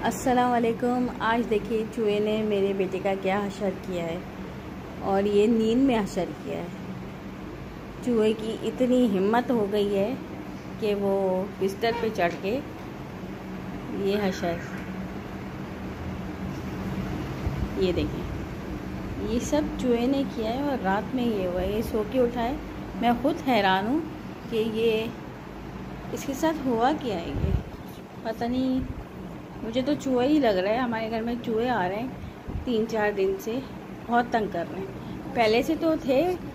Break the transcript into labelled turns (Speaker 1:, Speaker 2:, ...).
Speaker 1: अस्सलाम वालेकुम। आज देखिए चूहे ने मेरे बेटे का क्या हशर किया है, और ये नींद में हशर किया है। चूहे की इतनी हिम्मत हो गई है कि वो बिस्तर पे चढ़ के ये हशर, ये देखिए, ये सब चूहे ने किया है और रात में ये हुआ है। ये सो के उठा है। मैं खुद हैरान हूँ कि ये इसके साथ हुआ क्या है। ये पता नहीं, मुझे तो चूहा ही लग रहा है। हमारे घर में चूहे आ रहे हैं 3-4 दिन से, बहुत तंग कर रहे हैं। पहले से तो थे